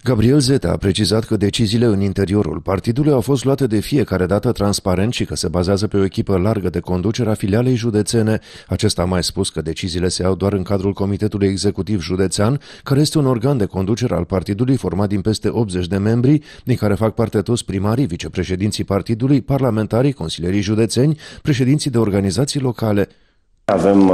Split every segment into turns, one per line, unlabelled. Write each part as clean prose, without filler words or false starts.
Gabriel Zeta a precizat că deciziile în interiorul partidului au fost luate de fiecare dată transparent și că se bazează pe o echipă largă de conducere a filialei județene. Acesta a mai spus că deciziile se iau doar în cadrul Comitetului Executiv Județean, care este un organ de conducere al partidului format din peste 80 de membri, din care fac parte toți primarii, vicepreședinții partidului, parlamentarii, consilierii județeni, președinții de organizații locale.
Avem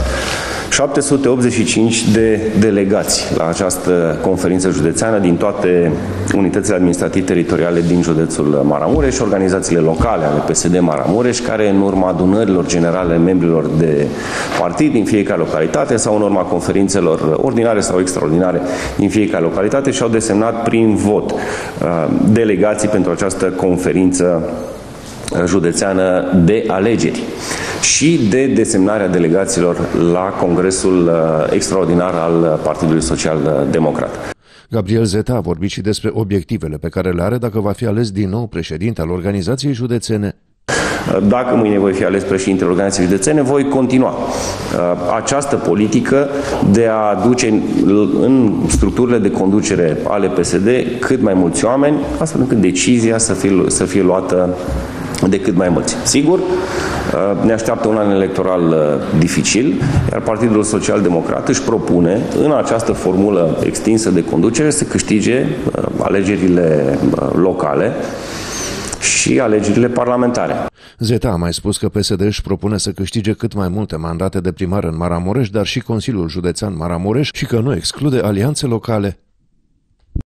785 de delegați la această conferință județeană din toate unitățile administrativ-teritoriale din județul Maramureș, organizațiile locale ale PSD Maramureș, care în urma adunărilor generale membrilor de partid din fiecare localitate sau în urma conferințelor ordinare sau extraordinare din fiecare localitate și-au desemnat prin vot delegații pentru această conferință județeană de alegeri și de desemnarea delegaților la Congresul Extraordinar al Partidului Social Democrat.
Gabriel Zeta a vorbit și despre obiectivele pe care le are dacă va fi ales din nou președinte al organizației județene.
Dacă mâine voi fi ales președintele organizației județene, voi continua această politică de a aduce în structurile de conducere ale PSD cât mai mulți oameni, astfel încât decizia să fie luată de cât mai mulți. Sigur, ne așteaptă un an electoral dificil, iar Partidul Social Democrat își propune în această formulă extinsă de conducere să câștige alegerile locale și alegerile parlamentare.
Zeta a mai spus că PSD își propune să câștige cât mai multe mandate de primar în Maramureș, dar și Consiliul Județean Maramureș și că nu exclude alianțe locale.